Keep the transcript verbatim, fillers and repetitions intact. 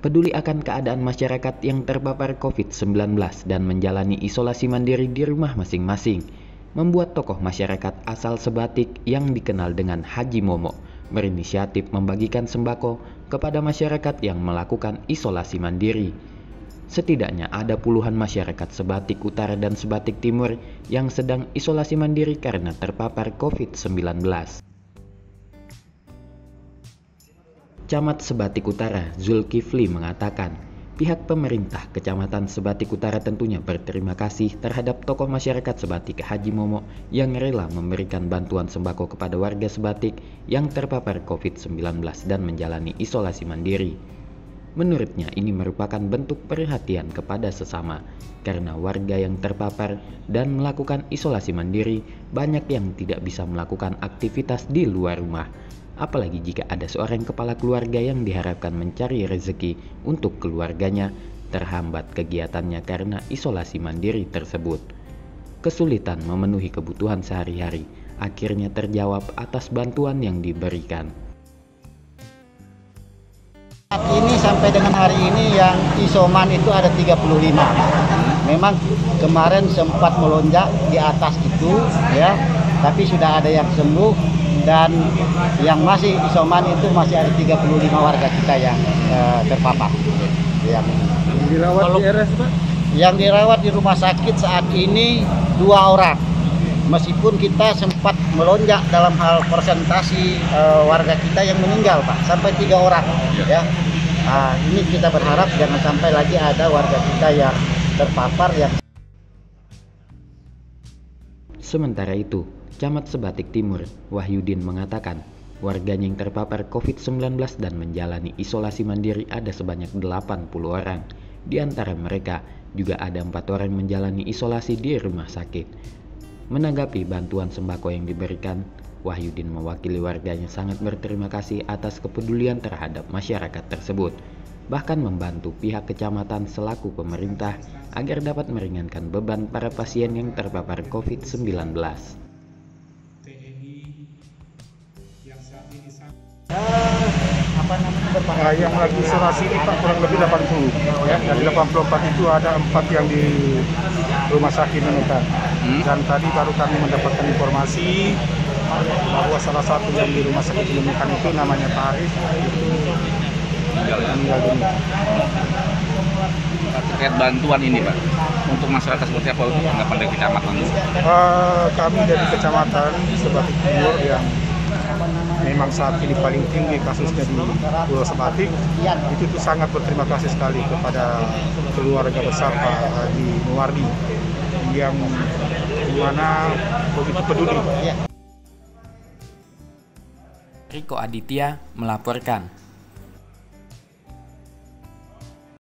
peduli akan keadaan masyarakat yang terpapar covid sembilan belas dan menjalani isolasi mandiri di rumah masing-masing, membuat tokoh masyarakat asal Sebatik yang dikenal dengan Haji Momo berinisiatif membagikan sembako kepada masyarakat yang melakukan isolasi mandiri. Setidaknya ada puluhan masyarakat Sebatik Utara dan Sebatik Timur yang sedang isolasi mandiri karena terpapar covid sembilan belas. Camat Sebatik Utara Zulkifli mengatakan, pihak pemerintah Kecamatan Sebatik Utara tentunya berterima kasih terhadap tokoh masyarakat Sebatik Haji Momo yang rela memberikan bantuan sembako kepada warga Sebatik yang terpapar covid sembilan belas dan menjalani isolasi mandiri. Menurutnya ini merupakan bentuk perhatian kepada sesama, karena warga yang terpapar dan melakukan isolasi mandiri banyak yang tidak bisa melakukan aktivitas di luar rumah. Apalagi jika ada seorang kepala keluarga yang diharapkan mencari rezeki untuk keluarganya terhambat kegiatannya karena isolasi mandiri tersebut. Kesulitan memenuhi kebutuhan sehari-hari akhirnya terjawab atas bantuan yang diberikan. Ini sampai dengan hari ini yang isoman itu ada tiga puluh lima. Memang kemarin sempat melonjak di atas itu ya, tapi sudah ada yang sembuh. Dan yang masih isoman itu masih ada tiga puluh lima warga kita yang uh, terpapar. Yang dirawat di R S, Pak? Yang dirawat di rumah sakit saat ini dua orang. Meskipun kita sempat melonjak dalam hal persentasi uh, warga kita yang meninggal, Pak, sampai tiga orang. Ya. Nah, ini kita berharap jangan sampai lagi ada warga kita yang terpapar yang. Sementara itu, Camat Sebatik Timur Wahyudin mengatakan warganya yang terpapar covid sembilan belas dan menjalani isolasi mandiri ada sebanyak delapan puluh orang. Di antara mereka juga ada empat orang menjalani isolasi di rumah sakit. Menanggapi bantuan sembako yang diberikan, Wahyudin mewakili warganya sangat berterima kasih atas kepedulian terhadap masyarakat tersebut. Bahkan membantu pihak kecamatan selaku pemerintah agar dapat meringankan beban para pasien yang terpapar covid sembilan belas. Uh, apa namanya Nah, yang lagi isolasi ini Pak kurang lebih delapan puluh ya. Dari delapan puluh empat itu ada empat yang di rumah sakit Nunukan. Hmm? Dan tadi baru kami mendapatkan informasi bahwa salah satu yang di rumah sakit Nunukan itu namanya Pak Arif itu meninggal dunia. Terkait bantuan ini Pak, untuk masyarakat seperti apa untuk tanggapan dari kecamatan? Uh, kami dari kecamatan Sebatik Timur yang memang saat ini paling tinggi kasusnya di Pulau Sebatik, itu tuh sangat berterima kasih sekali kepada keluarga besar Pak Haji Muwardi yang dimana begitu peduli. Riko Aditya melaporkan.